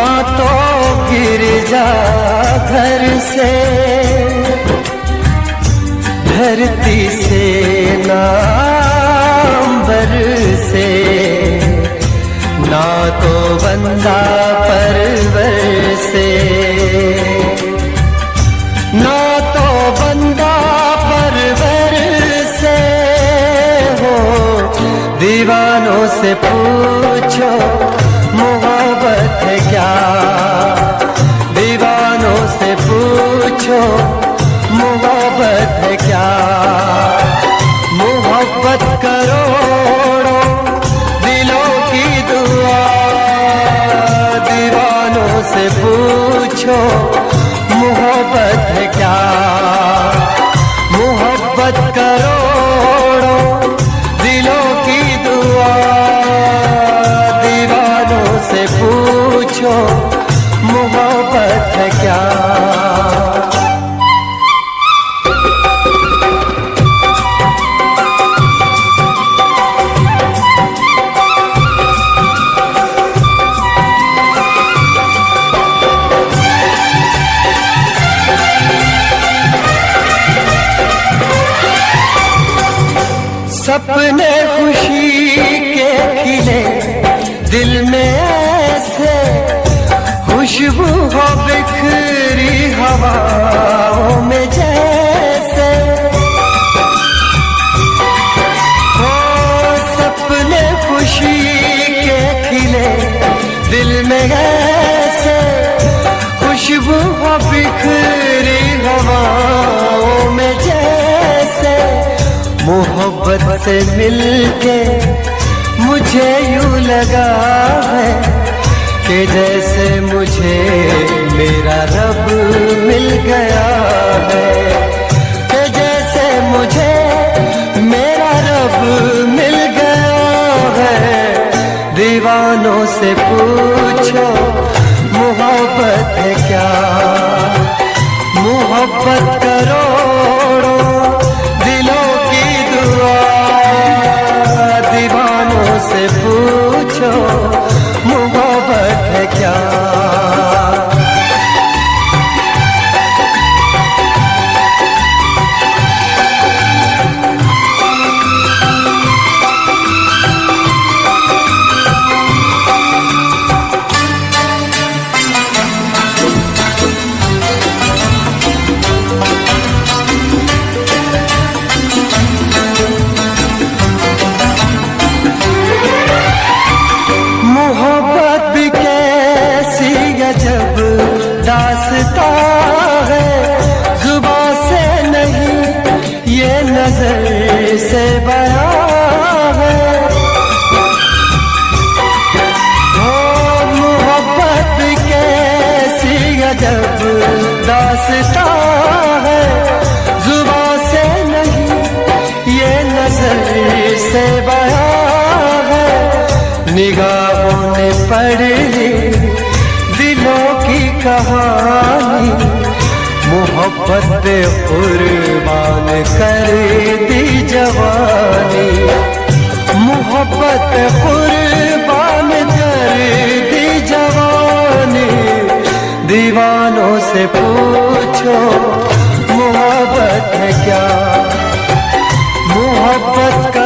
ना तो गिर जा घर से, धरती से ना अंबर से, ना तो बंदा परवर से, ना तो बंदा परवर से हो। दीवानों से पूछो मोहब्बत है क्या, दीवानों से पूछो मोहब्बत है क्या। मोहब्बत करोड़ों दिलों की दुआ, दीवानों से पूछो मोहब्बत है क्या। मोहब्बत करोड़ों दिलों की दुआ, दीवानों से पूछो मोहब्बत है क्या। सपने खुशी के खिले दिल में ऐसे, खुशबू हो बिखरी हवाओं में जैसे। हो सपने खुशी के खिले दिल में ऐसे, खुशबू हो बिखरी हवाओं में जैसे। मोहब्बत से मिलके मुझे यूं लगा है कि जैसे मुझे मेरा रब मिल गया है, कि जैसे मुझे मेरा रब मिल गया है। दीवानों से पूछो मोहब्बत है क्या। मोहब्बत करोड़ों दिलों की दुआ, दीवानों से पूछो मोहब्बत है क्या। मोहब्बत भी कैसी गजब दास्ता है, जुबां से नहीं ये नजर से बयां है। हो मोहब्बत भी कैसी गजब दास्ता है, जुबां से नहीं ये नजर से बयां है। निगाहों ने पढ़ ली दिलों की कहानी, मोहब्बत पे कुर्बान कर दी जवानी। मोहब्बत पे कुर्बान कर दी जवानी। दीवानों से पूछो मोहब्बत है क्या। मोहब्बत का